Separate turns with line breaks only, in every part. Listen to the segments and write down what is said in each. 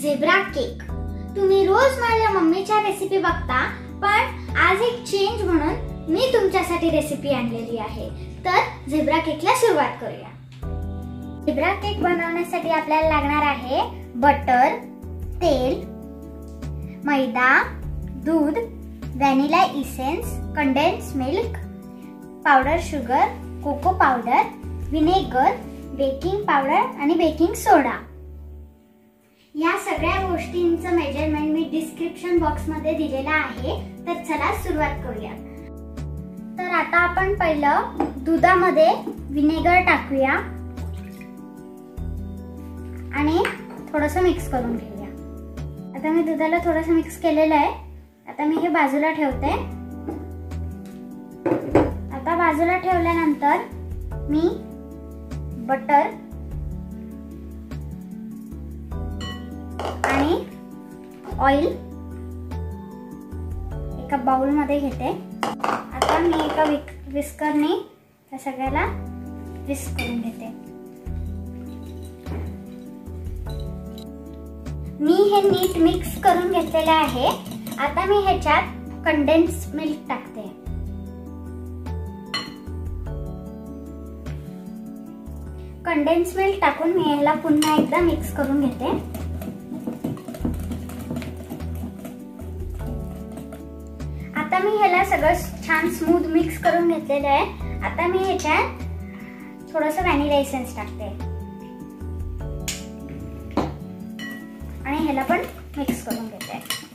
Zebra cake. तुम्ही रोज माझ्या मम्मीच्या रेसिपी बघता, पण आज एक चेंज म्हणून मी तुमच्यासाठी रेसिपी आणलेली आहे। तर झेब्रा केकला सुरुवात करूया। झेब्रा केक बनवण्यासाठी आपल्याला लागणार आहे बटर, तेल, मैदा, दूध, vanilla essence, condense milk, powder sugar, cocoa powder, vinegar, baking powder आणि बेकिंग सोडा। या सगळ्या गोष्टींचं मेजरमेंट मी डिस्क्रिप्शन बॉक्स मध्ये दिलेलं आहे। तर चला सुरुवात करूया। तर आता आपण पहिलं दुधामध्ये विनेगर टाकूया आणि थोडंसं मिक्स करून घेऊया। आता मी दुधाला थोडंसं मिक्स केलेलं आहे। आता मी हे बाजूला ठेवते। आता बाजूला ठेवल्यानंतर मी बटर आणि ऑइल एका बाउल मध्ये घेते। आता मी एका विस्करने त्या सगळ्याला विस्क करून घेते। मी हे नीट मिक्स करून घेतलेले आहे। आता मी ह्याच्यात कंडेन्स मिल्क टाकते। कंडेन्स मिल्क टाकून मी ह्याला पुन्हा एकदा मिक्स करून घेते। आता मी ह्याला सगळं छान स्मूथ मिक्स करून घेतलेलं आहे। आता मी ह्याच्यात थोडंसं व्हॅनिला एसेन्स टाकते आणि ह्याला पण मिक्स करून घेते।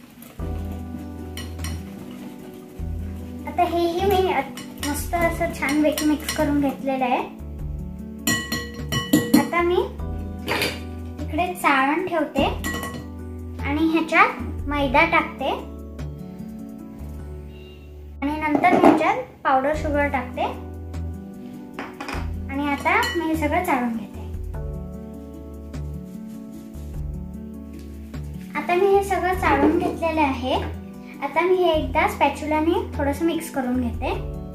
आता हेही मी मस्त असं छान पैकी मिक्स करून घेतलेलं आहे। आता मी इकडे चाळण ठेवते आणि ह्याच्यात मैदा टाकते आणि नंतर ह्याच्यात पावडर शुगर टाकते आणि आता मी हे सगळं चाळून घेते। आता मी हे सगळं चाळून घेतलेलं आहे। आता मी हे एकदा स्पॅच्युलाने थोडंसं मिक्स करून घेते।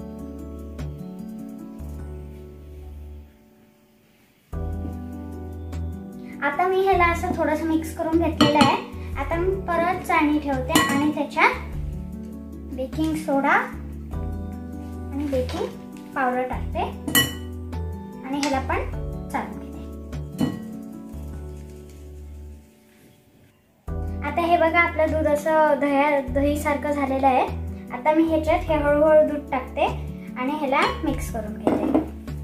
आता मी ह्याला असं थोडंसं मिक्स करून घेतलेलं आहे। आता मी परत चाळणी ठेवते आणि त्याच्यात बेकिंग सोडा आणि बेकिंग पावडर टाकते आणि ह्याला पण चाळून घेते। आता हे बघा, आपलं दूध असं दही सारखं झालेलं आहे। आता मी ह्याच्यात हे हळूहळू दूध टाकते आणि ह्याला मिक्स करून घेते।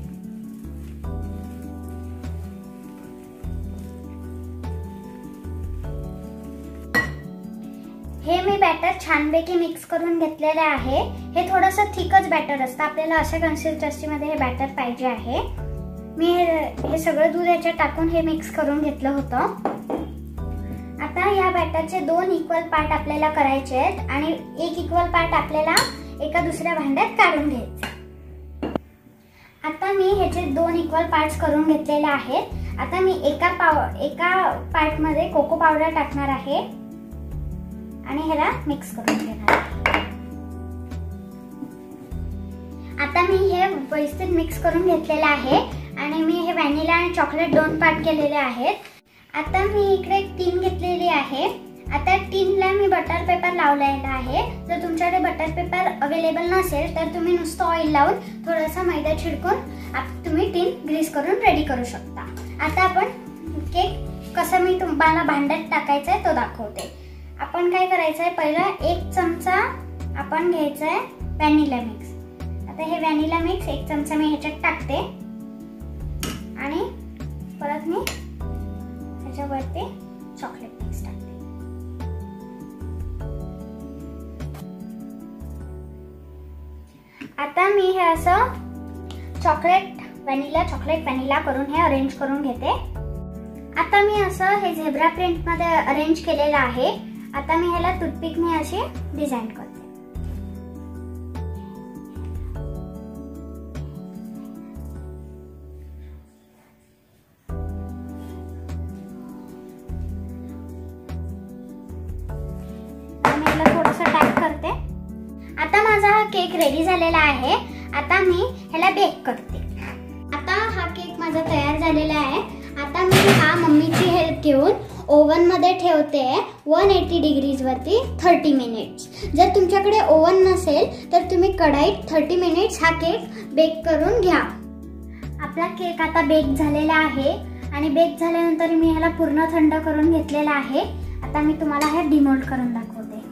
हे मी बॅटर छानपैकी मिक्स करून घेतलेले आहे। हे थोडंसं थिकच बॅटर असतं, आपल्याला अशा कन्सिस्टन्सीमध्ये हे बॅटर पाहिजे आहे। मी हे सगळं दूध याच्यात टाकून हे मिक्स करून घेतलं होतं। आता या बॅटरचे 2 इक्वल पार्ट आपल्याला करायचे आहेत आणि एक इक्वल पार्ट आपल्याला एका दुसऱ्या भांड्यात काढून घ्यायचे। आता मी ह्याचे 2 इक्वल पार्ट्स करून घेतलेले आहेत। आता मी एका पार्ट मध्ये कोको पावडर टाकणार आहे आणि ह्याला मिक्स करून घेणार आहे। आता मी हे व्यवस्थित मिक्स करून घेतलेलं आहे आणि मी हे व्हॅनिला आणि चॉकलेट 2 पार्ट केलेले आहेत। आता मी इकडे टीन घेतलेली आहे। आता टीनला मी बटर पेपर लावलेला आहे। जर तुमच्याकडे बटर पेपर अवेलेबल नसेल तर तुम्ही नुसतं ऑइल लावून थोडासा मैदा छिडकून तुम्ही टीन ग्रीस करून रेडी करू शकता। आता आपण केक कसं मी तुम्हाला भांड्यात टाकायचा आहे तो दाखवते। आपण काय करायचं आहे, पहिला 1 चमचा आपण घ्यायचा आहे व्हॅनिला मिक्स। आता हे व्हॅनिला मिक्स 1 चमचा मी ह्याच्यात टाकते आणि परत मी ह्याच्यावरती चॉकलेट मिक्स टाकते। आता मी हे असं चॉकलेट व्हॅनिला करून हे अरेंज करून घेते। आता मी असं हे झेब्रा प्रिंट मध्ये अरेंज केलेलं आहे। आता मी ह्याला टूथपिकने अशी डिझाइन करते। मी ह्याला थोडंसं टॅप करते। आता माझा हा केक रेडी झालेला आहे। आता मी ह्याला बेक करते। आता हा केक माझा तयार झालेला आहे। आता मी हा मम्मीची हेल्प घेऊन ओव्हनमध्ये ठेवते 180 डिग्रीजवरती 30 मिनिट्स. जर तुमच्याकडे ओव्हन नसेल तर तुम्ही कढईत 30 मिनिट्स हा केक बेक करून घ्या. आपला केक आता बेक झालेला आहे आणि बेक झाल्यानंतर मी ह्याला पूर्ण थंड करून घेतलेला आहे. आता मी तुम्हाला हे डिमोल्ड करून दाखवते.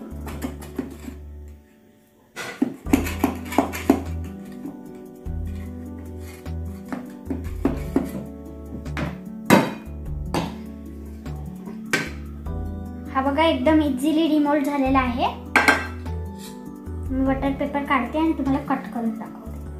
हा बघा एकदम इझिली डिमोल्ड झालेला आहे. मी बटर पेपर काढते आणि तुम्हाला कट करून दाखवते.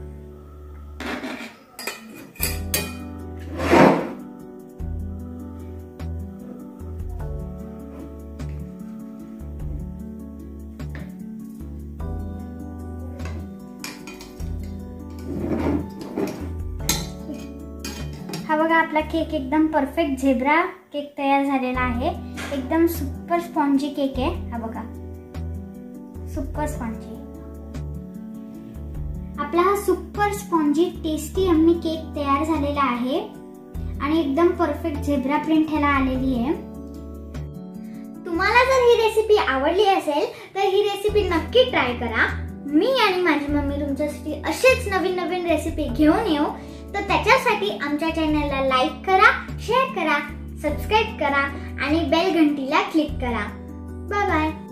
हा बघा आपला केक एकदम परफेक्ट झेब्रा केक तयार झालेला आहे. एकदम सुपर स्पॉन्जी केक आहे. हा बघा सुपर स्पॉन्जी. आपला हा super spongy tasty yummy cake तयार झालेला आहे आणि एकदम परफेक्ट झेब्रा प्रिंट ह्याला आलेली आहे. तुम्हाला जर ही रेसिपी आवडली असेल तर ही रेसिपी नक्की ट्राय करा. मी आणि माझी मम्मी तुमच्यासाठी असेच नवीन नवीन रेसिपी घेऊन येऊ. तर त्याच्यासाठी आमच्या चॅनलला लाईक करा, शेअर करा, सबस्क्राईब करा आणि बेल घंटीला क्लिक करा. Bye bye.